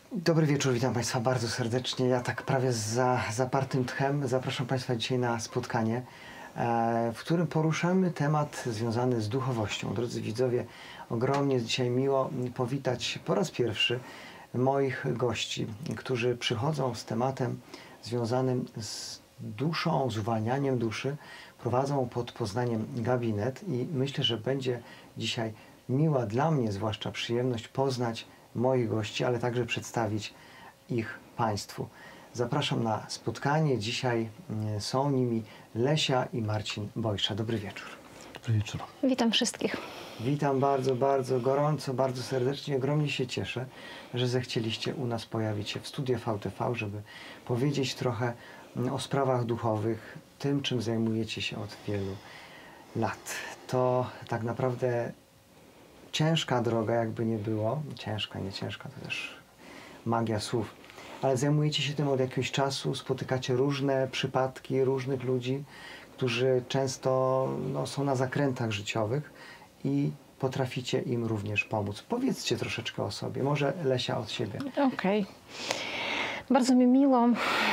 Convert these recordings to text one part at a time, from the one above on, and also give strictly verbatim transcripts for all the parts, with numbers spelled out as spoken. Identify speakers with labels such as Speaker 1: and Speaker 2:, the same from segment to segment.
Speaker 1: Dobry wieczór, witam Państwa bardzo serdecznie. Ja tak prawie z za, zapartym tchem zapraszam Państwa dzisiaj na spotkanie, e, w którym poruszamy temat związany z duchowością. Drodzy widzowie, ogromnie jest dzisiaj miło powitać po raz pierwszy moich gości, którzy przychodzą z tematem związanym z duszą, z uwalnianiem duszy. Prowadzą pod Poznaniem gabinet i myślę, że będzie dzisiaj miła dla mnie zwłaszcza przyjemność poznać moich gości, ale także przedstawić ich Państwu. Zapraszam na spotkanie. Dzisiaj są nimi Lesia i Marcin Bojsza. Dobry wieczór.
Speaker 2: Dobry wieczór.
Speaker 3: Witam wszystkich.
Speaker 1: Witam bardzo, bardzo gorąco, bardzo serdecznie. Ogromnie się cieszę, że zechcieliście u nas pojawić się w studiu V T V, żeby powiedzieć trochę o sprawach duchowych, tym, czym zajmujecie się od wielu lat. To tak naprawdę ciężka droga, jakby nie było. Ciężka, nie ciężka, to też magia słów. Ale zajmujecie się tym od jakiegoś czasu, spotykacie różne przypadki, różnych ludzi, którzy często no, są na zakrętach życiowych i potraficie im również pomóc. Powiedzcie troszeczkę o sobie. Może Lesia od siebie.
Speaker 3: Okej. Okay. Bardzo mi miło.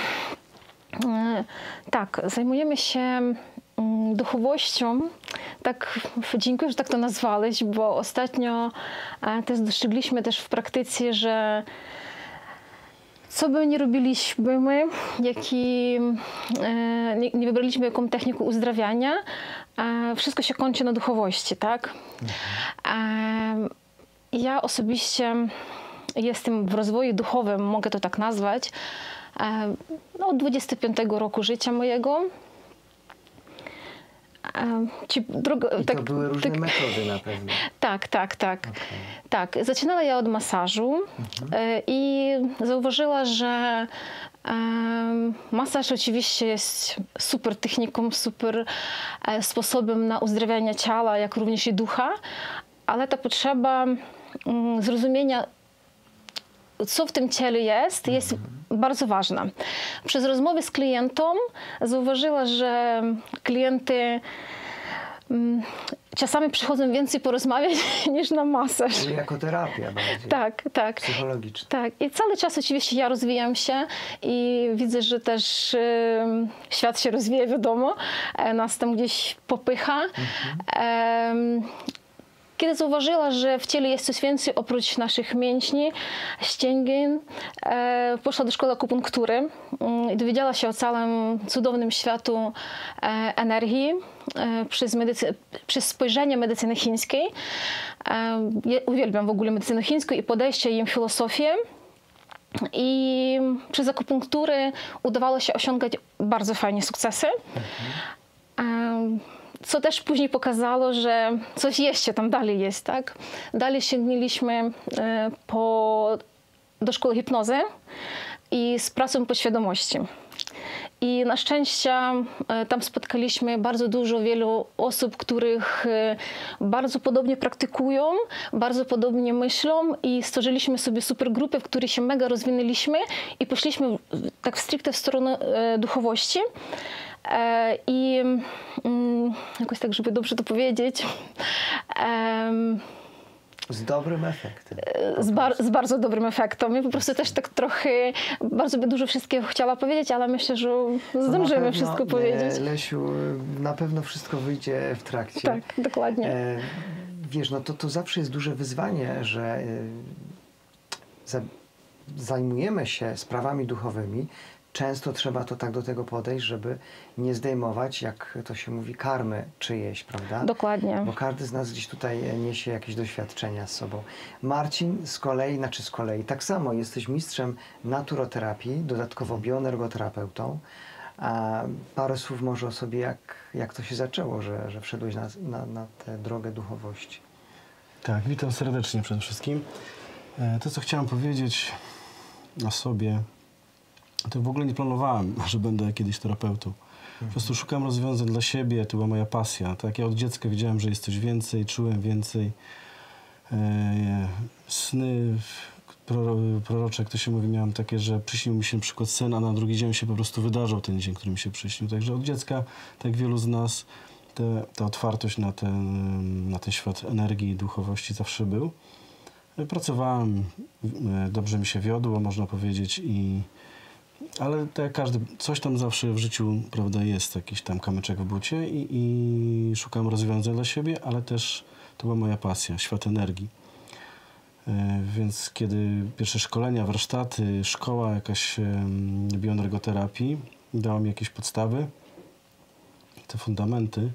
Speaker 3: Tak, zajmujemy się duchowością. Tak, dziękuję, że tak to nazwałeś, bo ostatnio też dostrzegliśmy też w praktyce, że co by nie robiliśmy my, jaki, nie, nie wybraliśmy jaką technikę uzdrawiania, wszystko się kończy na duchowości, tak? Mhm. Ja osobiście jestem w rozwoju duchowym, mogę to tak nazwać, no, od dwudziestego piątego roku życia mojego.
Speaker 1: Ci drogo, I to tak, były różne tak, metody na pewno.
Speaker 3: Tak, tak, tak. Okay. Tak. Zaczynała ja od masażu mhm. i zauważyła, że um, masaż oczywiście jest super techniką, super e, sposobem na uzdrawianie ciała, jak również i ducha, ale ta potrzeba um, zrozumienia, co w tym ciele jest, jest mhm. bardzo ważna. Przez rozmowy z klientem zauważyła, że klienty um, czasami przychodzą więcej porozmawiać niż na masaż.
Speaker 1: Czyli jako terapia bardziej.
Speaker 3: Tak, tak.
Speaker 1: Psychologiczna.
Speaker 3: Tak. I cały czas oczywiście ja rozwijam się i widzę, że też um, świat się rozwija, wiadomo. Nas tam gdzieś popycha. Mhm. Um, Kiedy zauważyła, że w ciele jest coś więcej oprócz naszych mięśni, ścięgien, e, poszła do szkoły akupunktury i dowiedziała się o całym cudownym światu e, energii e, przez, medycy- przez spojrzenie medycyny chińskiej. E, ja uwielbiam w ogóle medycynę chińską i podejście im filozofię. I przez akupunkturę udawało się osiągać bardzo fajne sukcesy. Mhm. E, Co też później pokazało, że coś jeszcze tam dalej jest, tak? Dalej sięgnęliśmy po, do szkoły hipnozy i z pracą podświadomości. I na szczęście tam spotkaliśmy bardzo dużo, wielu osób, których bardzo podobnie praktykują, bardzo podobnie myślą i stworzyliśmy sobie super grupy, w której się mega rozwinęliśmy i poszliśmy tak stricte w stronę duchowości. I jakoś tak, żeby dobrze to powiedzieć,
Speaker 1: z dobrym efektem.
Speaker 3: Z, bar z bardzo dobrym efektem. Ja po prostu też tak trochę, bardzo by dużo wszystkiego chciała powiedzieć, ale myślę, że zdążymy pewno, wszystko powiedzieć.
Speaker 1: Lesiu, na pewno wszystko wyjdzie w trakcie.
Speaker 3: Tak, dokładnie.
Speaker 1: E, wiesz, no to, to zawsze jest duże wyzwanie, że e, za, zajmujemy się sprawami duchowymi. Często trzeba to tak do tego podejść, żeby nie zdejmować, jak to się mówi, karmy czyjeś, prawda?
Speaker 3: Dokładnie.
Speaker 1: Bo każdy z nas gdzieś tutaj niesie jakieś doświadczenia z sobą. Marcin z kolei, znaczy z kolei, tak samo jesteś mistrzem naturoterapii, dodatkowo bioenergoterapeutą. A parę słów może o sobie, jak, jak to się zaczęło, że, że wszedłeś na, na, na tę drogę duchowości.
Speaker 2: Tak, witam serdecznie przede wszystkim. To, co chciałem powiedzieć o sobie, to w ogóle nie planowałem, że będę kiedyś terapeutą. Po prostu szukałem rozwiązań dla siebie, to była moja pasja. Tak, ja od dziecka wiedziałem, że jest coś więcej, czułem więcej. E, sny prorocze, jak to się mówi, miałem takie, że przyśnił mi się na przykład sen, a na drugi dzień się po prostu wydarzał ten dzień, który mi się przyśnił. Także od dziecka, tak wielu z nas, te, ta otwartość na ten, na ten świat energii i duchowości zawsze był. Pracowałem, e, dobrze mi się wiodło, można powiedzieć, i ale tak jak każdy, coś tam zawsze w życiu, prawda, jest jakiś tam kamyczek w bucie i, i szukam rozwiązań dla siebie, ale też to była moja pasja, świat energii. E, więc kiedy pierwsze szkolenia, warsztaty, szkoła jakaś e, bioenergoterapii dała mi jakieś podstawy, te fundamenty,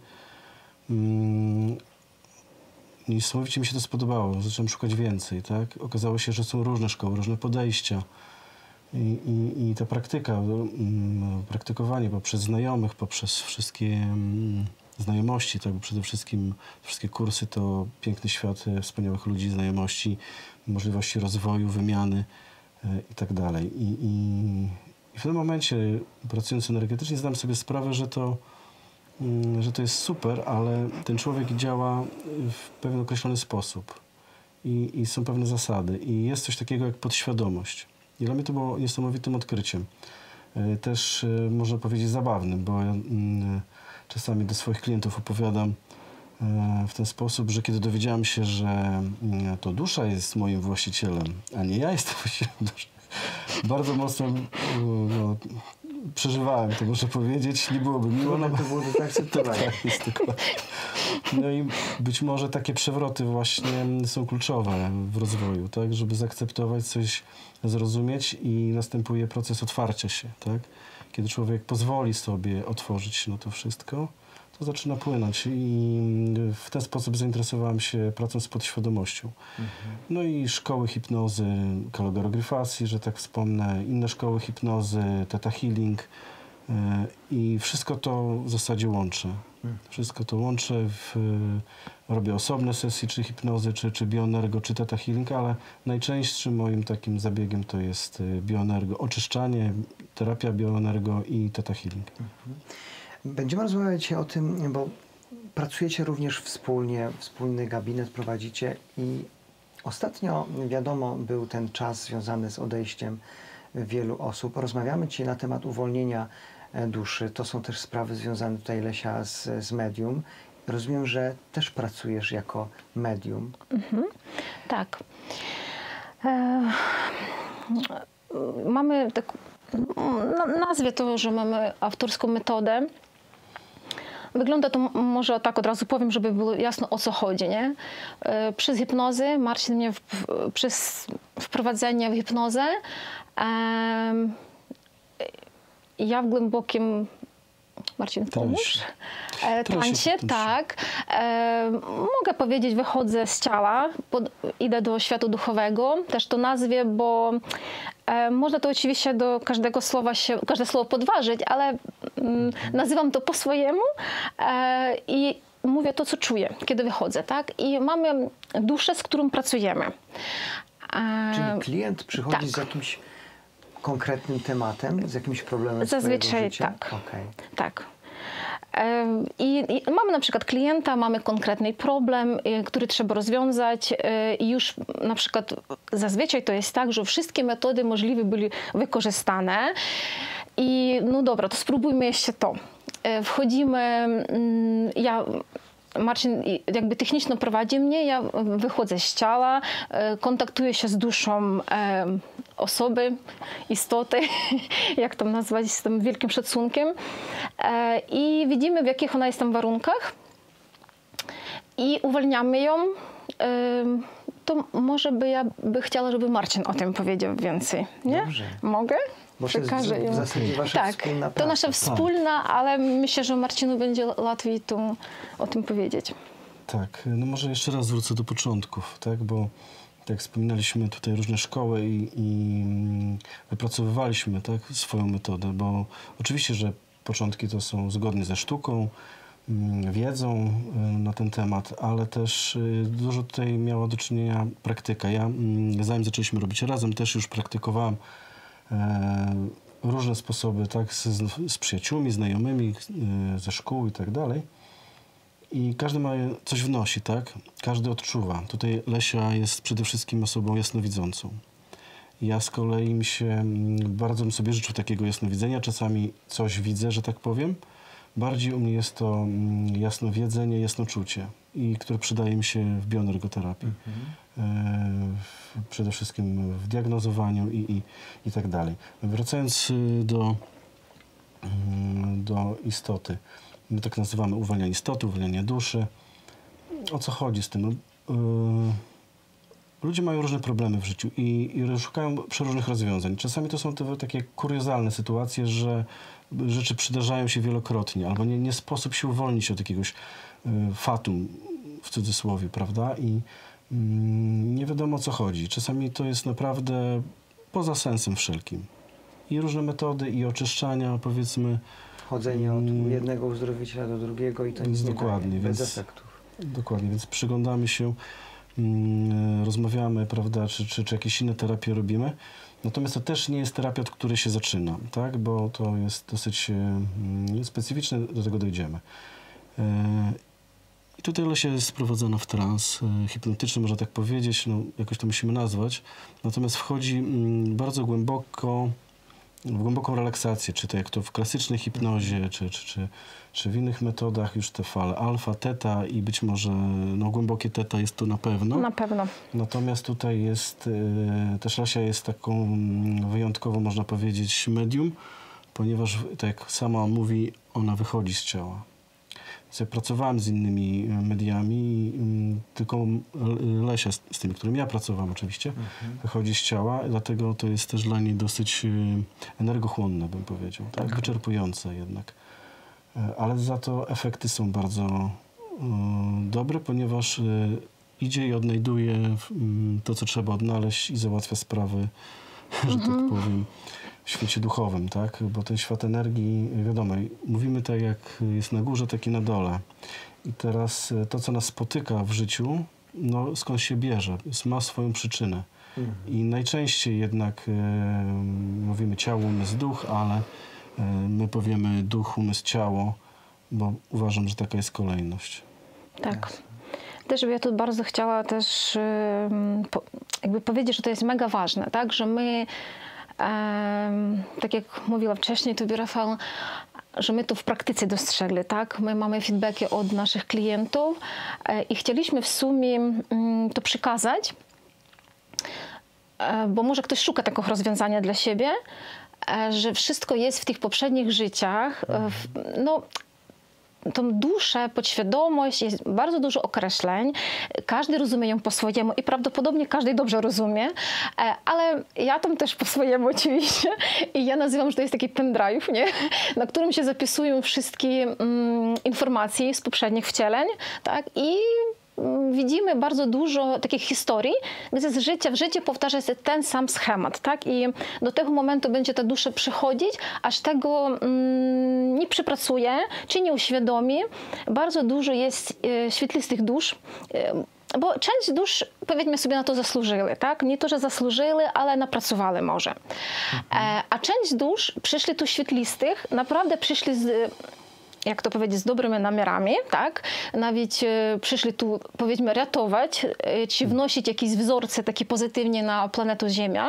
Speaker 2: mm, niesamowicie mi się to spodobało. Zacząłem szukać więcej, tak? Okazało się, że są różne szkoły, różne podejścia. I, i, i ta praktyka, mm, praktykowanie poprzez znajomych, poprzez wszystkie mm, znajomości, tak? Bo przede wszystkim wszystkie kursy to piękny świat e, wspaniałych ludzi, znajomości, możliwości rozwoju, wymiany e, i tak dalej. I, i, I w tym momencie, pracując energetycznie, zdałem sobie sprawę, że to że to jest super, ale ten człowiek działa w pewien określony sposób i, i są pewne zasady i jest coś takiego jak podświadomość. I dla mnie to było niesamowitym odkryciem. Też można powiedzieć zabawnym, bo ja czasami do swoich klientów opowiadam w ten sposób, że kiedy dowiedziałem się, że to dusza jest moim właścicielem, a nie ja jestem właścicielem duszy, bardzo mocno no, przeżywałem to, muszę powiedzieć. Nie byłoby miło.
Speaker 1: No, to było do zaakceptowania.
Speaker 2: Tak, jest dokładnie. No i być może takie przewroty właśnie są kluczowe w rozwoju, tak? Żeby zaakceptować coś, zrozumieć i następuje proces otwarcia się, tak? Kiedy człowiek pozwoli sobie otworzyć się na to wszystko, to zaczyna płynąć i w ten sposób zainteresowałem się pracą z podświadomością. Mhm. No i szkoły hipnozy, kalogorogryfacji, że tak wspomnę, inne szkoły hipnozy, theta healing yy, i wszystko to w zasadzie łączę. Mhm. Wszystko to łączę, w, robię osobne sesje, czy hipnozy, czy, czy bioenergo, czy theta healing, ale najczęstszym moim takim zabiegiem to jest bioenergo, oczyszczanie, terapia bioenergo i theta healing.
Speaker 1: Mhm. Będziemy rozmawiać o tym, bo pracujecie również wspólnie, wspólny gabinet prowadzicie i ostatnio, wiadomo, był ten czas związany z odejściem wielu osób. Rozmawiamy dzisiaj na temat uwolnienia duszy. To są też sprawy związane tutaj, Lesia, z, z medium. Rozumiem, że też pracujesz jako medium. Mhm,
Speaker 3: tak. E, mamy tak, nazwę to, że mamy autorską metodę. Wygląda to, może tak od razu powiem, żeby było jasno, o co chodzi, nie? Przez hipnozę, Marcin mnie w, przez wprowadzenie w hipnozę, um, ja w głębokim, Marcin, pomóż? E, transie, tak. E, mogę powiedzieć, wychodzę z ciała, pod, idę do świata duchowego, też to nazwie, bo e, można to oczywiście do każdego słowa się, każde słowo podważyć, ale mm, nazywam to po swojemu e, i mówię to, co czuję, kiedy wychodzę, tak? I mamy duszę, z którą pracujemy.
Speaker 1: E, Czyli klient przychodzi
Speaker 3: tak.
Speaker 1: z jakimś konkretnym tematem, z jakimś problemem
Speaker 3: Zazwyczaj
Speaker 1: swojego życia?
Speaker 3: tak.
Speaker 1: Okay.
Speaker 3: Tak. I, I mamy na przykład klienta, mamy konkretny problem, który trzeba rozwiązać i już na przykład zazwyczaj to jest tak, że wszystkie metody możliwe były wykorzystane i no dobra, to spróbujmy jeszcze to. Wchodzimy, ja... Marcin jakby technicznie prowadzi mnie, ja wychodzę z ciała, kontaktuję się z duszą e, osoby, istoty, jak to nazwać, z tym wielkim szacunkiem e, i widzimy, w jakich ona jest tam warunkach i uwalniamy ją. E, to może by ja by chciała, żeby Marcin o tym powiedział więcej, nie?
Speaker 1: Dobrze.
Speaker 3: Mogę?
Speaker 1: Bo to jest w zasadzie wasza
Speaker 3: tak,
Speaker 1: wspólna praca.
Speaker 3: to nasza wspólna, ale myślę, że Marcinu będzie łatwiej tu o tym powiedzieć.
Speaker 2: Tak, no może jeszcze raz wrócę do początków, tak, bo tak wspominaliśmy tutaj różne szkoły i, i wypracowywaliśmy, tak, swoją metodę, bo oczywiście, że początki to są zgodnie ze sztuką, wiedzą na ten temat, ale też dużo tutaj miała do czynienia praktyka. Ja, zanim zaczęliśmy robić razem, też już praktykowałem e, różne sposoby, tak, z, z przyjaciółmi, znajomymi, e, ze szkół i tak dalej. I każdy ma coś wnosi, tak? Każdy odczuwa. Tutaj Lesia jest przede wszystkim osobą jasnowidzącą. Ja z kolei mi się, bardzo bym sobie życzył takiego jasnowidzenia. Czasami coś widzę, że tak powiem. Bardziej u mnie jest to jasnowiedzenie, jasnoczucie, i które przydaje mi się w bioenergoterapii. Mhm. w, przede wszystkim w diagnozowaniu i, i, i tak dalej. Wracając do, do istoty. My tak nazywamy uwalnianie istoty, uwalnianie duszy. O co chodzi z tym? No, ludzie mają różne problemy w życiu i, i szukają przeróżnych rozwiązań. Czasami to są te takie kuriozalne sytuacje, że rzeczy przydarzają się wielokrotnie, albo nie, nie sposób się uwolnić od jakiegoś y, fatum, w cudzysłowie, prawda? I y, nie wiadomo, o co chodzi. Czasami to jest naprawdę poza sensem wszelkim. I różne metody i oczyszczania, powiedzmy.
Speaker 1: Chodzenie od jednego uzdrowiciela do drugiego i to nic nie
Speaker 2: dokładnie,
Speaker 1: daje,
Speaker 2: więc,
Speaker 1: bez efektów.
Speaker 2: Dokładnie, więc przyglądamy się, y, rozmawiamy, prawda, czy, czy, czy jakieś inne terapie robimy. Natomiast to też nie jest terapia, od której się zaczyna, tak? Bo to jest dosyć e, specyficzne, do tego dojdziemy. E, I tutaj Lesia jest sprowadzona w trans e, hipnotyczny, można tak powiedzieć, no, jakoś to musimy nazwać. Natomiast wchodzi m, bardzo głęboko, w głęboką relaksację, czy to jak to w klasycznej hipnozie, czy, czy, czy, czy w innych metodach, już te fale alfa, teta i być może no, głębokie teta jest to na pewno.
Speaker 3: Na pewno.
Speaker 2: Natomiast tutaj jest, y, też Lesia jest taką wyjątkową, można powiedzieć, medium, ponieważ, tak jak sama mówi, ona wychodzi z ciała. Więc ja pracowałem z innymi mediami, y, tylko Lesia, z, z tymi, którymi ja pracowałem oczywiście, mhm. wychodzi z ciała, dlatego to jest też dla niej dosyć y, energochłonne, bym powiedział, tak? Tak. Wyczerpujące jednak. Y, ale za to efekty są bardzo y, dobre, ponieważ y, idzie i odnajduje to, co trzeba odnaleźć i załatwia sprawy, że tak powiem, w świecie duchowym, tak? Bo ten świat energii, wiadomo, mówimy tak jak jest na górze, tak i na dole. I teraz to, co nas spotyka w życiu, no skąd się bierze, ma swoją przyczynę. Mhm. I najczęściej jednak e, mówimy ciało, umysł, duch, ale e, my powiemy duch, umysł, ciało, bo uważam, że taka jest kolejność.
Speaker 3: Tak. Też ja tu bardzo chciała też jakby powiedzieć, że to jest mega ważne, tak, że my, tak jak mówiłam wcześniej, tobie Rafał, że my to w praktyce dostrzegli, tak, my mamy feedbacki od naszych klientów i chcieliśmy w sumie to przekazać, bo może ktoś szuka takiego rozwiązania dla siebie, że wszystko jest w tych poprzednich życiach, no, tą duszę, podświadomość, jest bardzo dużo określeń. Każdy rozumie ją po swojemu i prawdopodobnie każdy dobrze rozumie, ale ja tam też po swojemu oczywiście. I ja nazywam, że to jest taki pendrive, nie? Na którym się zapisują wszystkie um, informacje z poprzednich wcieleń, tak? I widzimy bardzo dużo takich historii, gdzie z życia w życie powtarza się ten sam schemat, tak? I do tego momentu będzie ta dusza przychodzić, aż tego mm, nie przepracuje, czy nie uświadomi. Bardzo dużo jest e, świetlistych dusz, e, bo część dusz, powiedzmy sobie, na to zasłużyły, tak? Nie to, że zasłużyły, ale napracowały może. Mhm. E, a część dusz przyszli tu świetlistych, naprawdę przyszli z, jak to powiedzieć, z dobrymi namiarami, tak? Nawet e, przyszli tu, powiedzmy, ratować, e, czy wnosić jakieś wzorce takie pozytywnie na planetę Ziemia,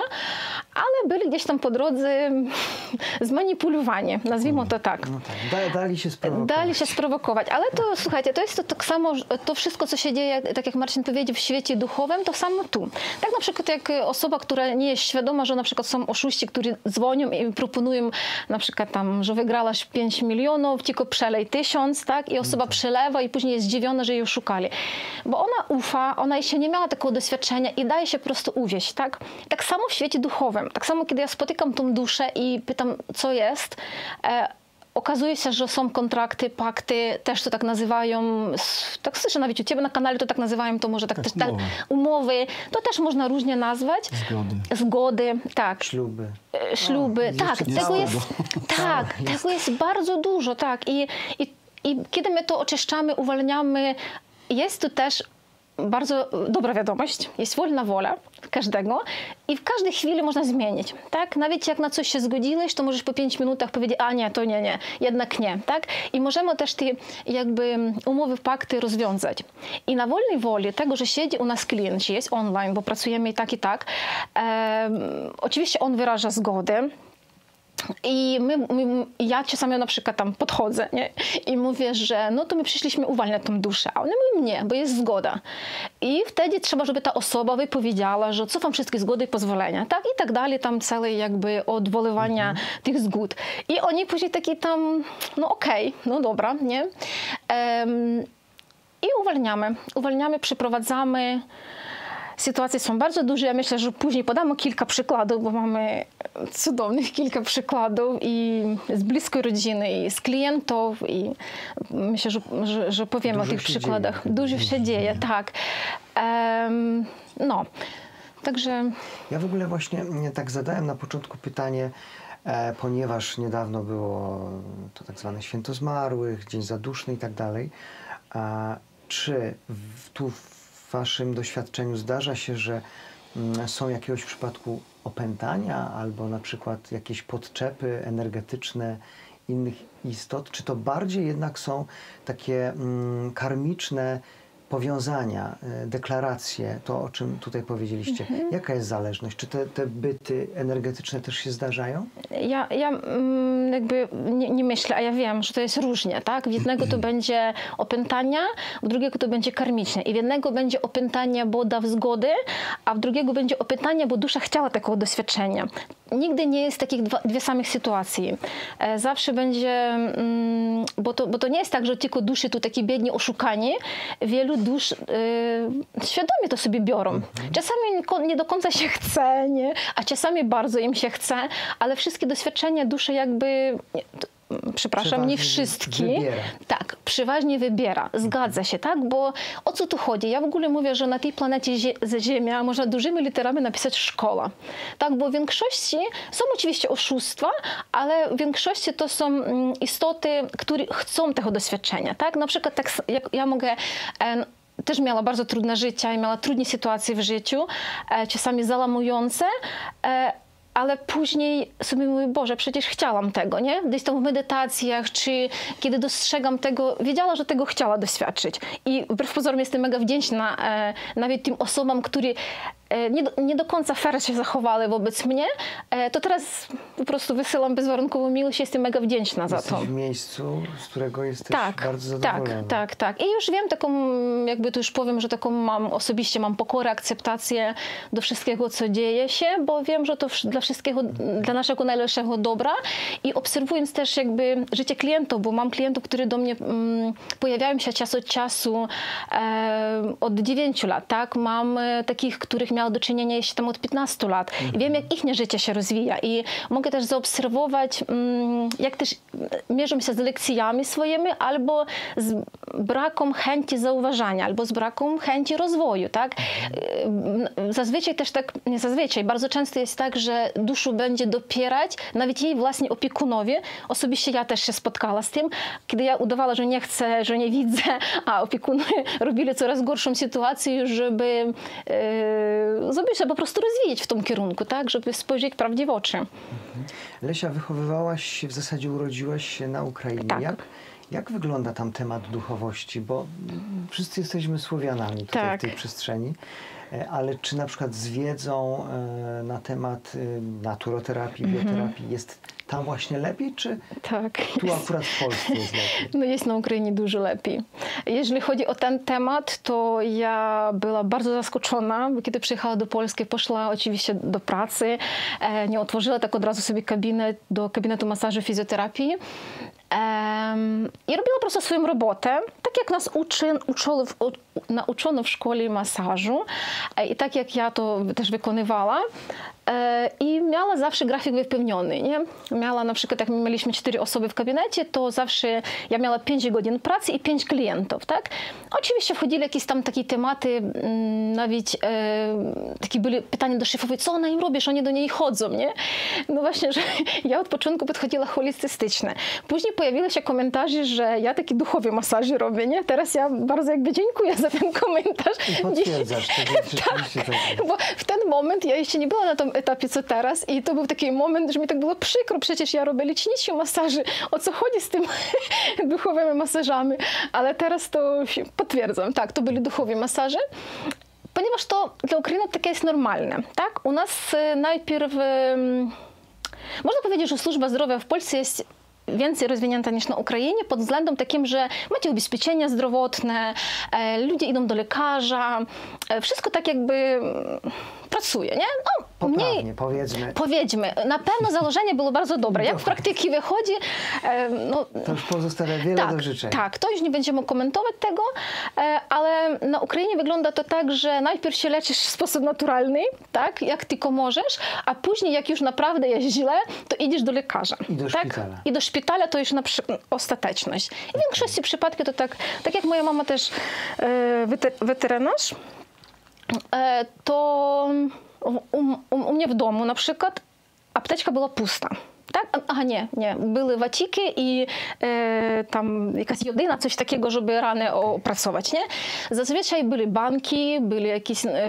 Speaker 3: ale byli gdzieś tam po drodze zmanipulowani, nazwijmy to tak.
Speaker 1: No tak. Dali się sprowokować.
Speaker 3: Dali się sprowokować, ale to, słuchajcie, to jest to tak samo, to wszystko, co się dzieje, tak jak Marcin powiedział, w świecie duchowym, to samo tu. Tak na przykład jak osoba, która nie jest świadoma, że na przykład są oszuści, którzy dzwonią i proponują na przykład tam, że wygrałaś pięć milionów, tylko przelej tysiąc, tak? I osoba przelewa i później jest zdziwiona, że ją szukali. Bo ona ufa, ona jeszcze nie miała takiego doświadczenia i daje się po prostu uwieść, tak? Tak samo w świecie duchowym. Tak samo, kiedy ja spotykam tą duszę i pytam, co jest, e, okazuje się, że są kontrakty, pakty, też to tak nazywają, tak słyszę nawet u ciebie na kanale, to tak nazywają, to może tak,
Speaker 2: tak
Speaker 3: też
Speaker 2: umowy.
Speaker 3: tak, umowy, to też można różnie nazwać.
Speaker 2: Zgody.
Speaker 3: Zgody, tak.
Speaker 1: Śluby.
Speaker 3: E, Śluby,
Speaker 1: O,
Speaker 3: tak,
Speaker 1: jest
Speaker 3: tego jest, tak,
Speaker 1: jest.
Speaker 3: tego jest bardzo dużo, tak. I, i, I kiedy my to oczyszczamy, uwalniamy, jest tu też bardzo dobra wiadomość, jest wolna wola każdego i w każdej chwili można zmienić, tak? Nawet jak na coś się zgodziłeś, to możesz po pięć minutach powiedzieć, a nie, to nie, nie, jednak nie, tak? I możemy też te jakby umowy, pakty rozwiązać. I na wolnej woli tego, że siedzi u nas klient, jest online, bo pracujemy i tak, i tak, e, oczywiście on wyraża zgodę, I my, my, ja czasami na przykład tam podchodzę, nie? I mówię, że no to my przyszliśmy uwalniać tą duszę, a one mówią nie, bo jest zgoda. I wtedy trzeba, żeby ta osoba wypowiedziała, że cofam wszystkie zgody i pozwolenia, tak? I tak dalej, tam całe jakby odwoływania mhm. tych zgód. I oni później taki tam, no okej, okay, no dobra, nie? Um, I uwalniamy, uwalniamy, przyprowadzamy. Sytuacje są bardzo duże. Ja myślę, że później podamy kilka przykładów, bo mamy cudownych kilka przykładów i z bliskiej rodziny, i z klientów, i myślę, że, że, że powiemy
Speaker 1: Dużo
Speaker 3: o tych przykładach.
Speaker 1: Dzieje.
Speaker 3: Dużo się dzieje, tak. Um, no, także...
Speaker 1: Ja w ogóle właśnie tak zadałem na początku pytanie, e, ponieważ niedawno było to tak zwane Święto Zmarłych, Dzień Zaduszny i tak dalej. A czy w, tu w waszym doświadczeniu zdarza się, że mm, są jakiegoś przypadku opętania albo na przykład jakieś podczepy energetyczne innych istot? Czy to bardziej jednak są takie mm, karmiczne powiązania, deklaracje, to o czym tutaj powiedzieliście? Mhm. Jaka jest zależność? Czy te, te byty energetyczne też się zdarzają?
Speaker 3: Ja, ja jakby nie, nie myślę, a ja wiem, że to jest różnie, tak? W jednego to będzie opętania, w drugiego to będzie karmiczne. I w jednego będzie opętanie, bo dał zgody, a w drugiego będzie opętanie, bo dusza chciała takiego doświadczenia. Nigdy nie jest takich dwa, dwie samych sytuacji. Zawsze będzie, bo to, bo to nie jest tak, że tylko duszy tu takie biednie oszukani. Wielu dusz y, świadomie to sobie biorą. Mhm. Czasami nie do końca się chce, nie? A czasami bardzo im się chce, ale wszystkie doświadczenia duszy jakby... Przepraszam, nie wszystkie.
Speaker 1: Wybiera.
Speaker 3: Tak, przeważnie wybiera. Zgadza się, tak? Bo o co tu chodzi? Ja w ogóle mówię, że na tej planecie Ziemia można dużymi literami napisać szkoła. Tak, bo w większości są oczywiście oszustwa, ale w większości to są istoty, które chcą tego doświadczenia, tak? Na przykład tak jak ja mogę... E, też miała bardzo trudne życie i miała trudne sytuacje w życiu, e, czasami załamujące, e, ale później sobie mówię, Boże, przecież chciałam tego, nie? Gdzieś tam w medytacjach, czy kiedy dostrzegam tego, wiedziała, że tego chciała doświadczyć. I wbrew pozorom jestem mega wdzięczna e, nawet tym osobom, które e, nie, do, nie do końca fair się zachowały wobec mnie, e, to teraz po prostu wysyłam bezwarunkową miłość, jestem mega wdzięczna za
Speaker 1: Jesteś
Speaker 3: to.
Speaker 1: w miejscu, z którego jesteś
Speaker 3: tak,
Speaker 1: bardzo zadowolona.
Speaker 3: Tak, tak, tak. I już wiem taką, jakby tu już powiem, że taką mam, osobiście mam pokorę, akceptację do wszystkiego, co dzieje się, bo wiem, że to dla wszystkiego, dla naszego najlepszego dobra i obserwując też jakby życie klientów, bo mam klientów, którzy do mnie um, pojawiają się czas od czasu e, od dziewięciu lat, tak? Mam e, takich, których miała do czynienia jeszcze tam od piętnastu lat i wiem, jak ich życie się rozwija i mogę też zaobserwować, um, jak też mierzą się z lekcjami swoimi albo z brakiem chęci zauważania, albo z brakiem chęci rozwoju, tak? E, zazwyczaj też tak, nie zazwyczaj, bardzo często jest tak, że duszu będzie dopierać nawet jej własni opiekunowie. Osobiście ja też się spotkała z tym, kiedy ja udawała, że nie chcę, że nie widzę, a opiekunowie robili coraz gorszą sytuację, żeby, e, żeby się po prostu rozwijać w tym kierunku, tak? Żeby spojrzeć prawdzie w oczy.
Speaker 1: Mhm. Lesia, wychowywałaś się, w zasadzie urodziłaś się na Ukrainie.
Speaker 3: Tak.
Speaker 1: Jak, jak wygląda tam temat duchowości? Bo wszyscy jesteśmy Słowianami tutaj
Speaker 3: tak.
Speaker 1: w tej przestrzeni. Ale czy na przykład z wiedzą e, na temat e, naturoterapii, bioterapii mm-hmm. jest tam właśnie lepiej, czy
Speaker 3: tak.
Speaker 1: tu akurat w Polsce jest lepiej?
Speaker 3: No jest na Ukrainie dużo lepiej. Jeżeli chodzi o ten temat, to ja była bardzo zaskoczona, bo kiedy przyjechała do Polski, poszła oczywiście do pracy, e, nie otworzyła tak od razu sobie kabinet do gabinetu masażu fizjoterapii. Um, I robiła po prostu swoją robotę, tak jak nas uczy, uczono, w, nauczono w szkole masażu e, i tak jak ja to też wykonywała. E, I miała zawsze grafik wypełniony, nie? Miała na przykład, jak my mieliśmy cztery osoby w gabinecie, to zawsze ja miała pięć godzin pracy i pięć klientów, tak? Oczywiście wchodzili jakieś tam takie tematy, m, nawet e, takie były pytania do szefowej, co ona im robi, że oni do niej chodzą, nie? No właśnie, że ja od początku podchodziła holistycznie. Później pojawiły się komentarze, że ja taki duchowy masaż robię, nie? Teraz ja bardzo jakby dziękuję za ten komentarz.
Speaker 1: I potwierdzasz, to rzeczywiście tak.
Speaker 3: tak. Bo w ten moment ja jeszcze nie była na tym etapie, co teraz i to był taki moment, że mi tak było przykro, przecież ja robię lecznicze masaży, o co chodzi z tym duchowymi masażami, ale teraz to się potwierdzam, tak, to byli duchowe masaże, ponieważ to dla Ukrainy takie jest normalne, tak? U nas najpierw Można powiedzieć, że służba zdrowia w Polsce jest więcej rozwinięta niż na Ukrainie pod względem takim, że macie ubezpieczenia zdrowotne, e, ludzie idą do lekarza, e, wszystko tak jakby pracuje, nie? No,
Speaker 1: Poprawnie,
Speaker 3: mniej,
Speaker 1: powiedzmy.
Speaker 3: Powiedzmy, na pewno założenie było bardzo dobre. Jak w praktyce wychodzi, e, no,
Speaker 1: To już pozostawia wiele
Speaker 3: tak,
Speaker 1: do życzeń.
Speaker 3: tak, to już nie będziemy komentować tego, e, ale na Ukrainie wygląda to tak, że najpierw się leczysz w sposób naturalny, tak, jak tylko możesz, a później jak już naprawdę jest źle, to idziesz do lekarza.
Speaker 1: I do
Speaker 3: tak?
Speaker 1: szpitala.
Speaker 3: I do szpitala to już na przy... ostateczność. I w większości przypadków to tak, tak jak moja mama też e, weter, weterynarz, e, to u, u, u mnie w domu na przykład apteczka była pusta. Tak? Aha, nie, nie. Były waciki i e, tam jakaś jodyna, coś takiego, żeby rany opracować, nie? Zazwyczaj były banki, były jakieś e,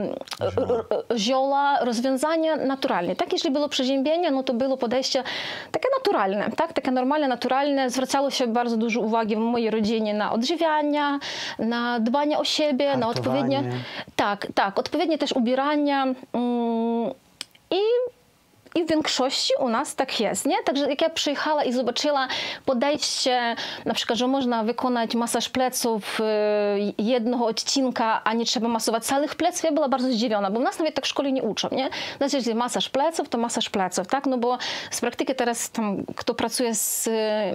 Speaker 3: zioła, rozwiązania naturalne. Tak, jeśli było przeziębienie, no to było podejście takie naturalne, tak? Takie normalne, naturalne. Zwracało się bardzo dużo uwagi w mojej rodzinie na odżywianie, na dbanie o siebie, na odpowiednie... Tak, tak. Odpowiednie też ubierania mm, i I w większości u nas tak jest, nie? Także jak ja przyjechała i zobaczyła podejście, na przykład, że można wykonać masaż pleców jednego odcinka, a nie trzeba masować całych pleców, ja była bardzo zdziwiona, bo u nas nawet tak w szkole nie uczą, nie? Znaczy, jeżeli masaż pleców, to masaż pleców, tak? No bo z praktyki teraz tam, kto pracuje z,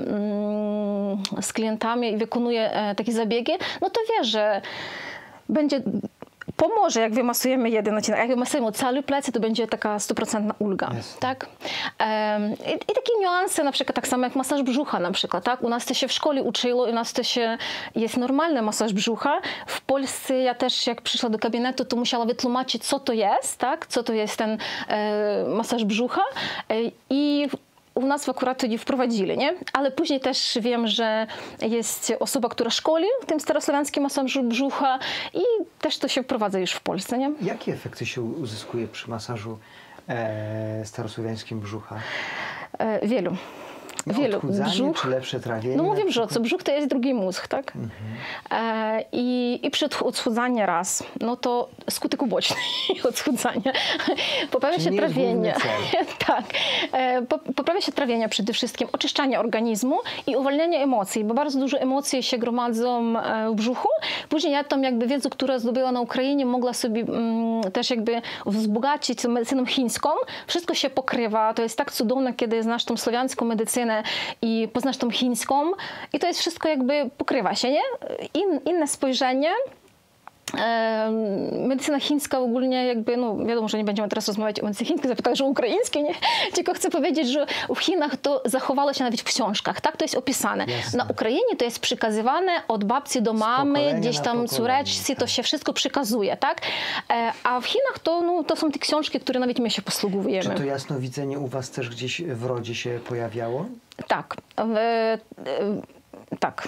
Speaker 3: z klientami i wykonuje takie zabiegi, no to wie, że będzie... Pomoże, jak wymasujemy jeden odcinek. Jak wymasujemy cały plecy, to będzie taka stuprocentna ulga. Yes. Tak? Um, i, I takie niuanse, na przykład tak samo jak masaż brzucha na przykład. Tak? U nas to się w szkole uczyło, u nas to się jest normalny masaż brzucha. W Polsce ja też jak przyszła do gabinetu, to musiała wytłumaczyć, co to jest, tak? Co to jest ten e, masaż brzucha. E, I u nas akurat to nie wprowadzili, nie? Ale później też wiem, że jest osoba, która szkoli w tym starosłowiańskim masażu brzucha i też to się wprowadza już w Polsce, nie?
Speaker 1: Jakie efekty się uzyskuje przy masażu e, starosłowiańskim brzucha?
Speaker 3: E, wielu.
Speaker 1: No,
Speaker 3: Wielu.
Speaker 1: Odchudzanie,
Speaker 3: Brzuch,
Speaker 1: czy lepsze trawienie?
Speaker 3: no mówię, że co brzuch to jest drugi mózg, tak?
Speaker 1: Mhm.
Speaker 3: E, i, I przy odchudzaniu raz, no to skutek uboczny odchudzania. Poprawia
Speaker 1: Czyli
Speaker 3: się
Speaker 1: nie jest
Speaker 3: trawienie.
Speaker 1: główny cel.
Speaker 3: Tak. E, poprawia się trawienie przede wszystkim, oczyszczanie organizmu i uwalnianie emocji, bo bardzo dużo emocji się gromadzą w brzuchu. Później ja tam jakby wiedzę, która zdobyła na Ukrainie, mogła sobie mm, też jakby wzbogacić medycyną chińską. Wszystko się pokrywa. To jest tak cudowne, kiedy znasz tą słowiańską medycynę i poznasz tą chińską i to jest wszystko jakby pokrywa się, nie? In, inne spojrzenie. E, medycyna chińska ogólnie jakby, no wiadomo, że nie będziemy teraz rozmawiać o medycynie chińskiej, zapytałeś, że ukraińskiej, nie? Tylko chcę powiedzieć, że w Chinach to zachowało się nawet w książkach, tak? To jest opisane.
Speaker 1: Jasne.
Speaker 3: Na Ukrainie to jest przekazywane od babci do mamy, gdzieś tam córeczce,
Speaker 1: tak.
Speaker 3: to się wszystko przekazuje, tak? E, a w Chinach to, no, to są te książki, które nawet my się posługujemy.
Speaker 1: Czy to jasnowidzenie u was też gdzieś w rodzie się pojawiało?
Speaker 3: Tak. E, e, tak.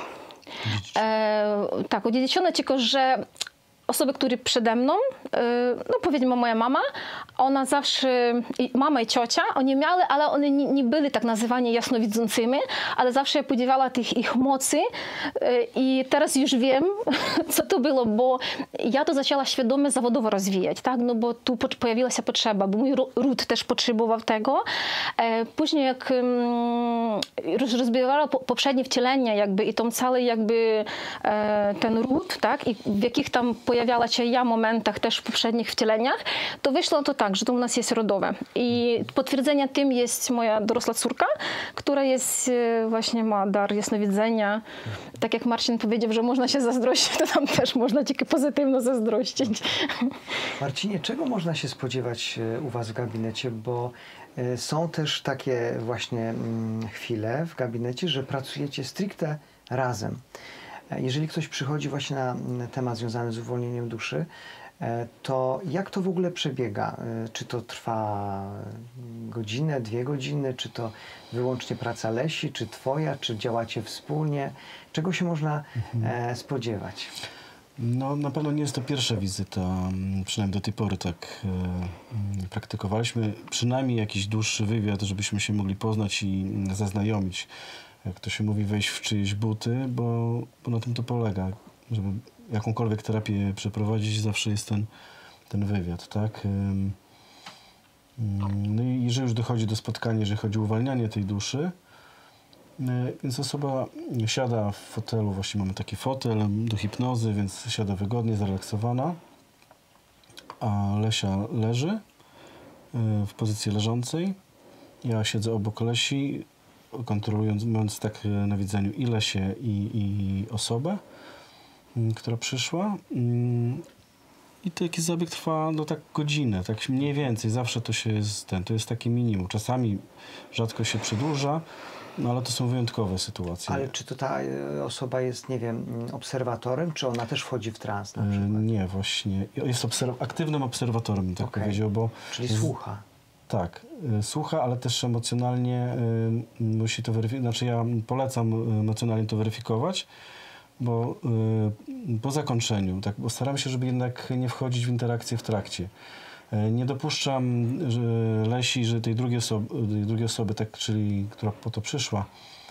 Speaker 3: E, tak, odziedziczone tylko, że osoby, które przede mną, no powiedzmy moja mama, ona zawsze, mama i ciocia, oni miały, ale one nie, nie byli tak nazywani jasnowidzącymi, ale zawsze ja podziwiała tych ich mocy i teraz już wiem, co to było, bo ja to zaczęła świadomie zawodowo rozwijać, tak, no bo tu pojawiła się potrzeba, bo mój ród też potrzebował tego. Później jak rozbierała poprzednie wcielenia jakby i tą cały jakby ten ród, tak, i w jakich tam pojawiała się ja w momentach też w poprzednich wcieleniach, to wyszło to tak, że to u nas jest rodowe. I potwierdzeniem tym jest moja dorosła córka, która jest właśnie, ma dar jasnowidzenia. Tak jak Marcin powiedział, że można się zazdrościć, to tam też można tylko pozytywno zazdrościć.
Speaker 1: Marcinie, czego można się spodziewać u was w gabinecie, bo są też takie właśnie chwile w gabinecie, że pracujecie stricte razem. Jeżeli ktoś przychodzi właśnie na temat związany z uwolnieniem duszy, to jak to w ogóle przebiega? Czy to trwa godzinę, dwie godziny? Czy to wyłącznie praca Lesi, czy twoja? Czy działacie wspólnie? Czego się można mhm. spodziewać?
Speaker 2: No na pewno nie jest to pierwsza wizyta, przynajmniej do tej pory tak e, praktykowaliśmy. Przynajmniej jakiś dłuższy wywiad, żebyśmy się mogli poznać i zaznajomić. Jak to się mówi, wejść w czyjeś buty, bo, bo na tym to polega. Żeby jakąkolwiek terapię przeprowadzić, zawsze jest ten, ten wywiad, tak? No i jeżeli już dochodzi do spotkania, jeżeli chodzi o uwalnianie tej duszy, więc osoba siada w fotelu, właśnie mamy taki fotel do hipnozy, więc siada wygodnie, zrelaksowana, a Lesia leży w pozycji leżącej. Ja siedzę obok Lesi, kontrolując, mając tak na widzeniu i Lesię, i, i osobę, która przyszła. I taki zabieg trwa no tak godzinę, tak mniej więcej. Zawsze to się jest ten, to jest takie minimum. Czasami rzadko się przedłuża, no ale to są wyjątkowe sytuacje.
Speaker 1: Ale czy to ta e, osoba jest, nie wiem, obserwatorem, czy ona też wchodzi w trans na
Speaker 2: E,
Speaker 1: przykład?
Speaker 2: Nie, właśnie. Jest obserw aktywnym obserwatorem, bym tak
Speaker 1: Okej.
Speaker 2: powiedział, bo...
Speaker 1: Czyli
Speaker 2: z-
Speaker 1: słucha.
Speaker 2: Tak, y, słucha, ale też emocjonalnie y, musi to weryfikować. Znaczy ja polecam y, emocjonalnie to weryfikować, bo y, po zakończeniu, tak, bo staram się, żeby jednak nie wchodzić w interakcję w trakcie. Y, nie dopuszczam że Lesi, że tej drugiej osoby, tej drugiej osoby tak, czyli która po to przyszła,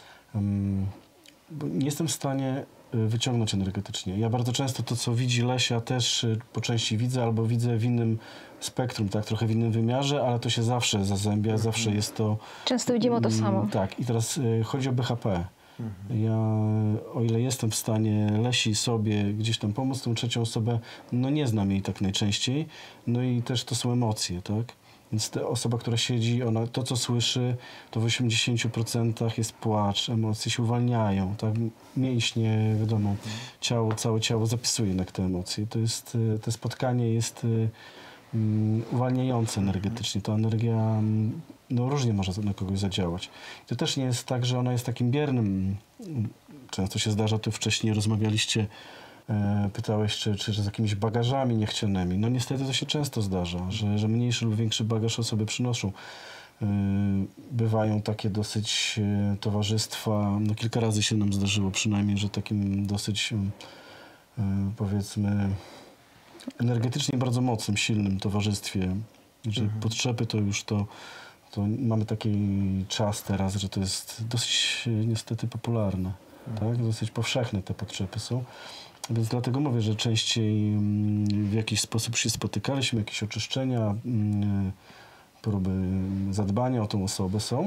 Speaker 2: ym, bo nie jestem w stanie y, wyciągnąć energetycznie. Ja bardzo często to, co widzi Lesia, też y, po części widzę, albo widzę w innym spektrum, tak, trochę w innym wymiarze, ale to się zawsze zazębia, zawsze jest to...
Speaker 3: Często widzimy to
Speaker 2: mm,
Speaker 3: samo.
Speaker 2: Tak, i teraz y, chodzi o B H P. Ja, o ile jestem w stanie Lesi sobie gdzieś tam pomóc, tą trzecią osobę, no nie znam jej tak najczęściej, no i też to są emocje, tak? Więc ta osoba, która siedzi, ona to, co słyszy, to w osiemdziesięciu procentach jest płacz, emocje się uwalniają, tak? Mięśnie, wiadomo, ciało, całe ciało zapisuje jednak te emocje. To jest, y, to spotkanie jest y, um, uwalniające energetycznie. Ta energia um, no, różnie może na kogoś zadziałać. To też nie jest tak, że ona jest takim biernym. Często się zdarza, tu wcześniej rozmawialiście, e, pytałeś, czy, czy z jakimiś bagażami niechcianymi. No niestety to się często zdarza, że, że mniejszy lub większy bagaż osoby przynoszą. E, bywają takie dosyć e, towarzystwa, no kilka razy się nam zdarzyło przynajmniej, że takim dosyć e, powiedzmy energetycznie bardzo mocnym, silnym towarzystwie, że
Speaker 1: Mhm.
Speaker 2: potrzeby to już to to mamy taki czas teraz, że to jest dosyć e, niestety popularne, tak? Dosyć powszechne te potrzeby są. Więc dlatego mówię, że częściej mm, w jakiś sposób się spotykaliśmy, jakieś oczyszczenia, mm, próby zadbania o tą osobę są.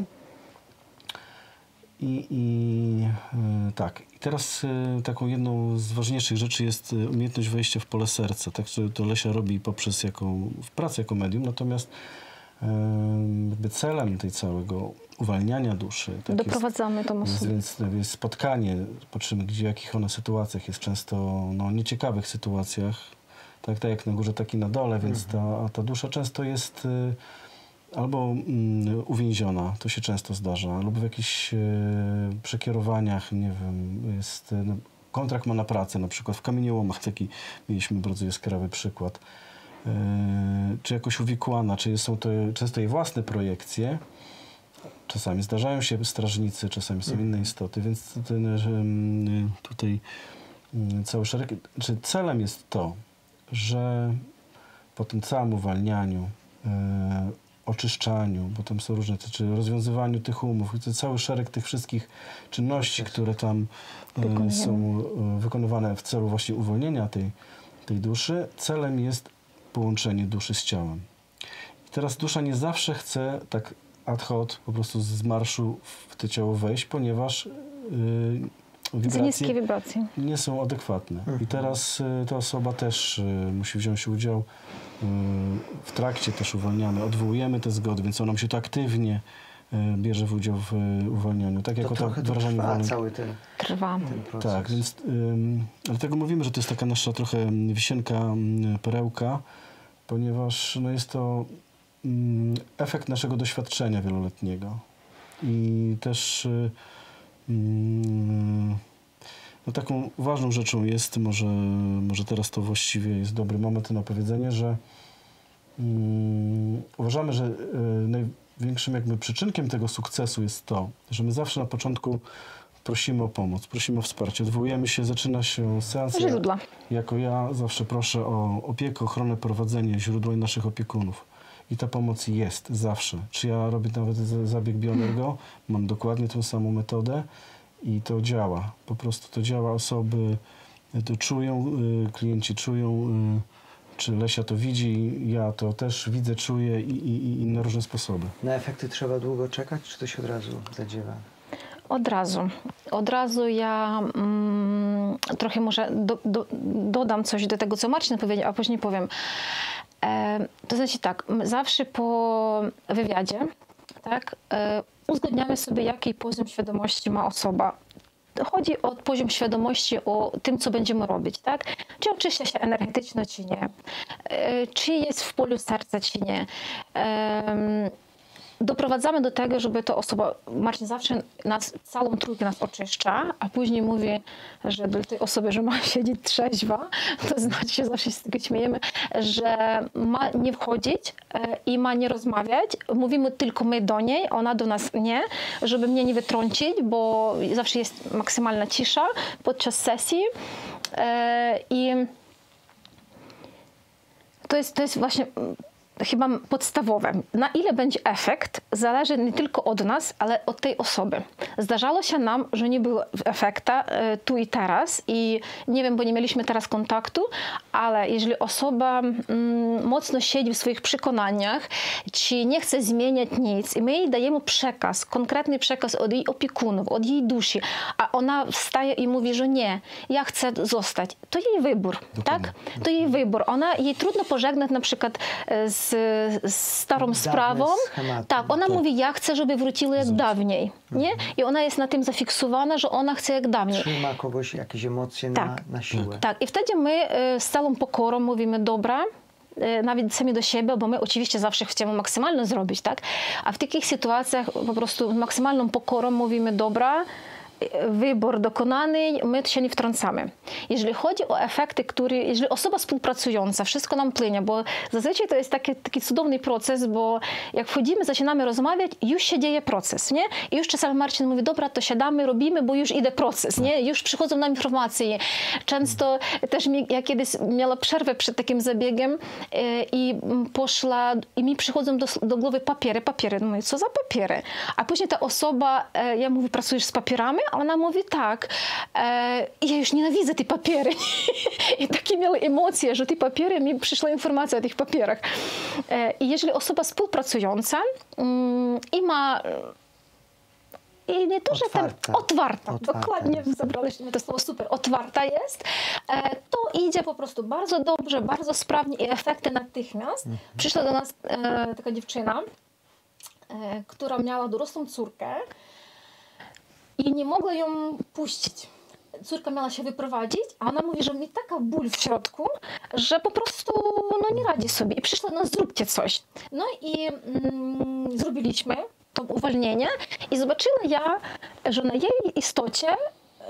Speaker 2: I, i e, tak, i teraz e, taką jedną z ważniejszych rzeczy jest e, umiejętność wejścia w pole serca. Tak, to, to Lesia robi poprzez jaką, w pracy jako medium, natomiast jakby celem tej całego uwalniania duszy tak
Speaker 3: Doprowadzamy tą
Speaker 2: jest,
Speaker 3: osobę.
Speaker 2: więc jest spotkanie, patrzymy gdzie, w jakich ona sytuacjach jest, często no, nieciekawych sytuacjach, tak, tak jak na górze, tak i na dole, więc ta, ta dusza często jest y, albo mm, uwięziona, to się często zdarza, lub w jakichś y, przekierowaniach, nie wiem, jest y, no, kontrakt ma na pracę, na przykład w kamieniołomach taki mieliśmy bardzo jaskrawy przykład. Czy jakoś uwikłana, czy są to często jej własne projekcje. Czasami zdarzają się strażnicy, czasami są inne istoty, więc ten, tutaj cały szereg... Czy celem jest to, że po tym całym uwalnianiu, e, oczyszczaniu, bo tam są różne, czy rozwiązywaniu tych umów, cały szereg tych wszystkich czynności, które tam e, są e, wykonywane w celu właśnie uwolnienia tej, tej duszy, celem jest połączenie duszy z ciałem. I teraz dusza nie zawsze chce tak ad hoc po prostu z marszu w to ciało wejść, ponieważ yy,
Speaker 3: Za
Speaker 2: wibracje
Speaker 3: niskie wibracje.
Speaker 2: nie są adekwatne. I teraz y, ta osoba też y, musi wziąć udział. Y, w trakcie też uwalniamy, odwołujemy te zgody, więc ona się to aktywnie y, bierze w udział w y, uwalnianiu. Tak
Speaker 1: To
Speaker 2: jako to
Speaker 1: trochę to
Speaker 2: wyrażanie
Speaker 1: trwa
Speaker 2: woli.
Speaker 1: cały ten,
Speaker 3: Trwa.
Speaker 1: ten proces.
Speaker 2: Tak, więc ym, dlatego mówimy, że to jest taka nasza trochę wisienka, ym, perełka, ponieważ no, jest to ym, efekt naszego doświadczenia wieloletniego. I też y, ym, no, taką ważną rzeczą jest, może, może teraz to właściwie jest dobry moment na powiedzenie, że ym, uważamy, że y, największym jakby przyczynkiem tego sukcesu jest to, że my zawsze na początku prosimy o pomoc, prosimy o wsparcie, odwołujemy się, zaczyna się seans.
Speaker 3: Źródła.
Speaker 2: Jako ja zawsze proszę o opiekę, ochronę, prowadzenie źródła i naszych opiekunów. I ta pomoc jest zawsze. Czy ja robię nawet zabieg bioenergo, mam dokładnie tą samą metodę i to działa. Po prostu to działa, osoby to czują, klienci czują czy Lesia to widzi, ja to też widzę, czuję i, i, i na różne sposoby.
Speaker 1: Na efekty trzeba długo czekać, czy to się od razu zadziewa?
Speaker 3: Od razu. Od razu ja mm, trochę może do, do, dodam coś do tego, co Marcin powiedział, a później powiem. E, to znaczy tak, zawsze po wywiadzie tak, e, uzgadniamy sobie, jaki poziom świadomości ma osoba. Chodzi o poziom świadomości o tym, co będziemy robić, tak? Czy oczyszcza się energetycznie, czy nie? E, czy jest w polu serca, czy nie? E, Doprowadzamy do tego, żeby to osoba, Marcin zawsze nas, całą trójkę nas oczyszcza, a później mówi, że dla tej osoby, że ma siedzieć trzeźwa, to znaczy się zawsze z tego śmiejemy, że ma nie wchodzić i ma nie rozmawiać. Mówimy tylko my do niej, ona do nas nie, żeby mnie nie wytrącić, bo zawsze jest maksymalna cisza podczas sesji. I to jest, to jest właśnie chyba podstawowe. Na ile będzie efekt, zależy nie tylko od nas, ale od tej osoby. Zdarzało się nam, że nie było efekta e, tu i teraz i nie wiem, bo nie mieliśmy teraz kontaktu, ale jeżeli osoba mm, mocno siedzi w swoich przekonaniach, czy nie chce zmieniać nic i my jej dajemy przekaz, konkretny przekaz od jej opiekunów, od jej duszy, a ona wstaje i mówi, że nie, ja chcę zostać, to jej wybór,
Speaker 2: Dokładnie.
Speaker 3: tak? To jej wybór. Ona, jej trudno pożegnać na przykład z z starą
Speaker 1: Dawne
Speaker 3: sprawą.
Speaker 1: schematy.
Speaker 3: Tak, ona
Speaker 2: Tak.
Speaker 3: mówi, ja chcę, żeby wróciły jak dawniej. Nie? I ona jest na tym zafiksowana, że ona chce jak dawniej.
Speaker 1: Trzyma kogoś, jakieś emocje
Speaker 3: Tak.
Speaker 1: na, na siłę.
Speaker 3: Tak, i wtedy my e, z całą pokorą mówimy, dobra, e, nawet sami do siebie, bo my oczywiście zawsze chcemy maksymalnie zrobić, tak? A w takich sytuacjach po prostu maksymalną pokorą mówimy, dobra, wybór dokonany, my się nie wtrącamy. Jeżeli chodzi o efekty, które, jeżeli osoba współpracująca, wszystko nam płynie, bo zazwyczaj to jest taki, taki cudowny proces, bo jak wchodzimy, zaczynamy rozmawiać, już się dzieje proces, nie? I już czasami Marcin mówi, dobra, to siadamy, robimy, bo już idzie proces, nie? Już przychodzą nam informacje. Często też mi, ja kiedyś miała przerwę przed takim zabiegiem e, i poszła, i mi przychodzą do, do głowy papiery, papiery. No mówię, co za papiery? A później ta osoba, e, ja mówię, pracujesz z papierami? A ona mówi tak, e, ja już nienawidzę te papiery. I takie miały emocje, że te papiery, mi przyszła informacja o tych papierach. E, I jeżeli osoba współpracująca mm, i ma i nie to, że ten
Speaker 1: Otwarta.
Speaker 3: otwarta,
Speaker 1: Otwarta
Speaker 3: dokładnie
Speaker 1: jest.
Speaker 3: zabraliśmy to słowo super, otwarta jest, e, to idzie po prostu bardzo dobrze, bardzo sprawnie i efekty natychmiast.
Speaker 1: Mhm.
Speaker 3: Przyszła do nas e, taka dziewczyna, e, która miała dorosłą córkę, i nie mogła ją puścić. Córka miała się wyprowadzić, a ona mówi, że mi taka ból w środku, że po prostu no, nie radzi sobie. I przyszła, no zróbcie coś. No i mm, zrobiliśmy to uwolnienie i zobaczyła ja, że na jej istocie, e,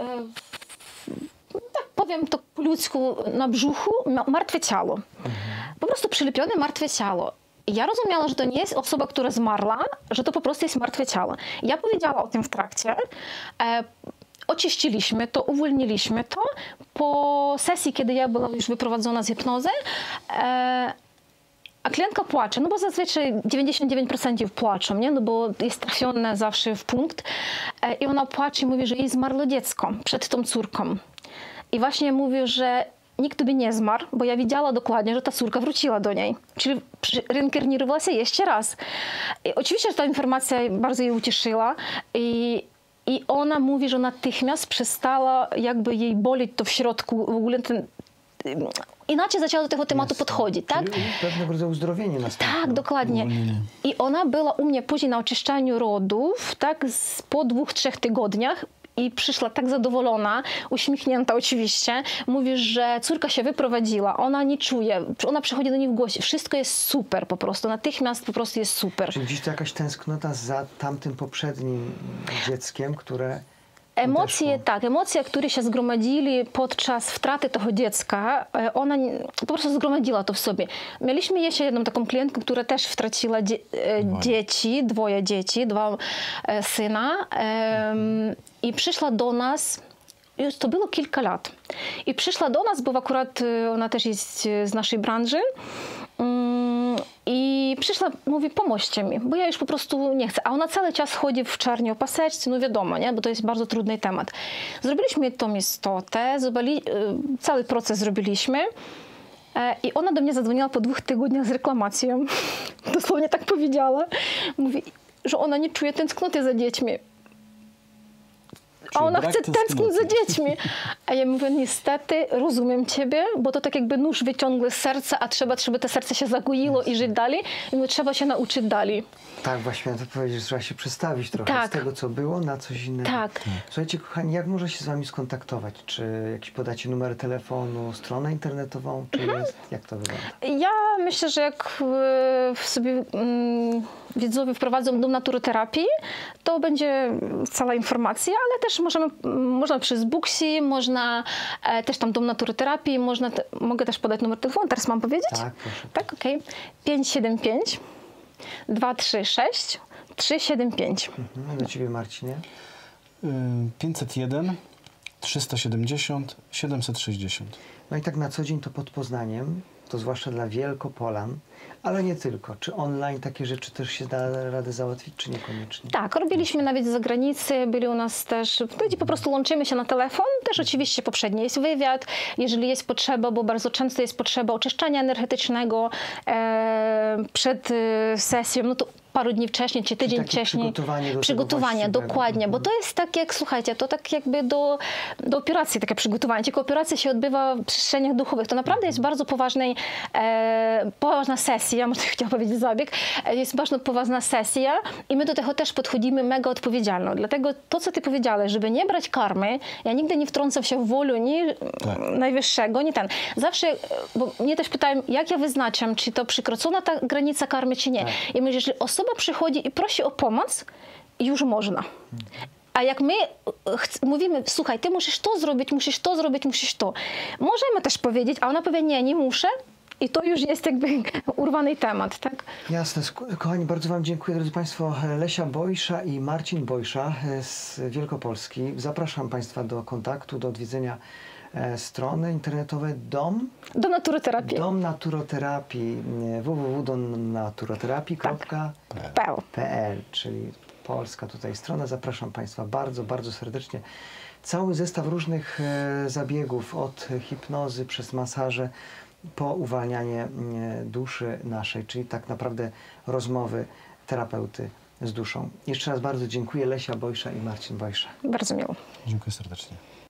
Speaker 3: tak powiem to po ludzku, na brzuchu martwe ciało. Po prostu przylepione martwe ciało. I ja rozumiała, że to nie jest osoba, która zmarła, że to po prostu jest martwe ciało. Ja powiedziała o tym w trakcie. E, oczyściliśmy to, uwolniliśmy to. Po sesji, kiedy ja była już wyprowadzona z hipnozy, e, a klientka płacze, no bo zazwyczaj dziewięćdziesiąt dziewięć procent płaczą, nie? No bo jest trafione zawsze w punkt. E, I ona płacze i mówi, że jej zmarło dziecko przed tą córką. I właśnie mówi, że nikt by nie zmarł, bo ja widziała dokładnie, że ta córka wróciła do niej. Czyli reinkarnowała się jeszcze raz. I oczywiście, że ta informacja bardzo jej ucieszyła. I, I ona mówi, że natychmiast przestała jakby jej boleć to w środku. W ogóle ten, inaczej zaczęła do tego tematu
Speaker 1: Jasne.
Speaker 3: podchodzić, tak?
Speaker 1: Czyli pewnego rodzaju uzdrowienie nastąpiło.
Speaker 3: Tak, dokładnie.
Speaker 2: Uwolnienie.
Speaker 3: I ona była u mnie później na oczyszczaniu rodów, tak, z, po dwóch, trzech tygodniach. I przyszła tak zadowolona, uśmiechnięta oczywiście. Mówi, że córka się wyprowadziła, ona nie czuje, ona przychodzi do niej w głosie. Wszystko jest super po prostu, natychmiast po prostu jest super.
Speaker 1: Czy gdzieś to jakaś tęsknota za tamtym poprzednim dzieckiem, które
Speaker 3: Emocje,
Speaker 1: odeszło?
Speaker 3: tak, emocje, które się zgromadzili podczas wtraty tego dziecka, ona po prostu zgromadziła to w sobie. Mieliśmy jeszcze jedną taką klientkę, która też wtraciła dzie dzieci, dwoje dzieci, dwa e, syna e, i przyszła do nas, już to było kilka lat, i przyszła do nas, bo akurat ona też jest z naszej branży, i przyszła, mówi, pomóżcie mi, bo ja już po prostu nie chcę. A ona cały czas chodzi w czarnej opaseczce, no wiadomo, nie? Bo to jest bardzo trudny temat. Zrobiliśmy tą istotę, zobali, cały proces zrobiliśmy. E, I ona do mnie zadzwoniła po dwóch tygodniach z reklamacją. Dosłownie tak powiedziała. Mówi, że ona nie czuje tęsknoty za dziećmi. A
Speaker 2: Czyli
Speaker 3: ona
Speaker 2: brak
Speaker 3: chce tęsknić
Speaker 2: tęsknoty.
Speaker 3: za dziećmi. A ja mówię, niestety, rozumiem ciebie, bo to tak jakby nóż wyciągły z serca, a trzeba, żeby to serce się zagoiło i żyć dalej. I mówię, trzeba się nauczyć dalej.
Speaker 1: Tak, właśnie miałem to powiedzieć, że trzeba się przestawić trochę
Speaker 3: Tak.
Speaker 1: z tego, co było, na coś innego.
Speaker 3: Tak.
Speaker 1: Słuchajcie, kochani, jak można się z wami skontaktować? Czy jakiś podacie numer telefonu, stronę internetową, czy
Speaker 3: Mhm.
Speaker 1: jest, jak to wygląda?
Speaker 3: Ja myślę, że jak e, w sobie mm, widzowie wprowadzą dom naturoterapii, to będzie cała informacja, ale też możemy, można przez Booksy, można e, też tam dom naturoterapii, można te, mogę też podać numer telefonu, teraz mam powiedzieć?
Speaker 1: Tak, proszę.
Speaker 3: Tak, okej. pięć siedem pięć, dwa trzy sześć, trzy siedem pięć.
Speaker 1: Mhm. Do ciebie, Marcinie.
Speaker 2: Y, pięćset jeden, trzysta siedemdziesiąt, siedemset sześćdziesiąt.
Speaker 1: No i tak na co dzień to pod Poznaniem, to zwłaszcza dla Wielkopolan, ale nie tylko. Czy online takie rzeczy też się da radę załatwić, czy niekoniecznie?
Speaker 3: Tak, robiliśmy nawet z zagranicy, byli u nas też, wtedy po prostu łączymy się na telefon, też oczywiście poprzedni jest wywiad, jeżeli jest potrzeba, bo bardzo często jest potrzeba oczyszczania energetycznego e, przed e, sesją, no to paru dni wcześniej, czy tydzień
Speaker 1: takie
Speaker 3: wcześniej.
Speaker 1: przygotowanie do tego
Speaker 3: Przygotowanie,
Speaker 1: właściwego.
Speaker 3: dokładnie, bo
Speaker 1: Mhm.
Speaker 3: to jest tak jak, słuchajcie, to tak jakby do, do operacji takie przygotowanie, tylko operacja się odbywa w przestrzeniach duchowych. To naprawdę jest bardzo poważnej, e, poważna sesja, może chciałam powiedzieć zabieg, e, jest bardzo poważna sesja i my do tego też podchodzimy mega odpowiedzialnie. Dlatego to, co ty powiedziałeś, żeby nie brać karmy, ja nigdy nie wtrącam się w wolę ni
Speaker 2: Tak.
Speaker 3: najwyższego, ni ten. Zawsze, bo mnie też pytają, jak ja wyznaczam, czy to przekroczona ta granica karmy, czy nie.
Speaker 1: Tak.
Speaker 3: I mówię, jeżeli osoba przychodzi i prosi o pomoc, już można. A jak my chc- mówimy, słuchaj, ty musisz to zrobić, musisz to zrobić, musisz to. Możemy też powiedzieć, a ona powie, nie, nie muszę. I to już jest jakby urwany temat, tak?
Speaker 1: Jasne. Sk- Kochani, bardzo wam dziękuję, drodzy państwo. Lesia Bojsza i Marcin Bojsza e, z Wielkopolski. Zapraszam państwa do kontaktu, do odwiedzenia e, strony internetowej Dom,
Speaker 3: Do naturoterapii.
Speaker 1: Dom Naturoterapii, e, w w w kropka domnaturoterapii kropka
Speaker 3: Peł.
Speaker 1: p l, czyli polska tutaj strona. Zapraszam państwa bardzo, bardzo serdecznie. Cały zestaw różnych e, zabiegów, od hipnozy przez masaże, po uwalnianie e, duszy naszej, czyli tak naprawdę rozmowy terapeuty z duszą. Jeszcze raz bardzo dziękuję. Lesia Bojsza i Marcin Bojsza.
Speaker 3: Bardzo miło.
Speaker 2: Dziękuję serdecznie.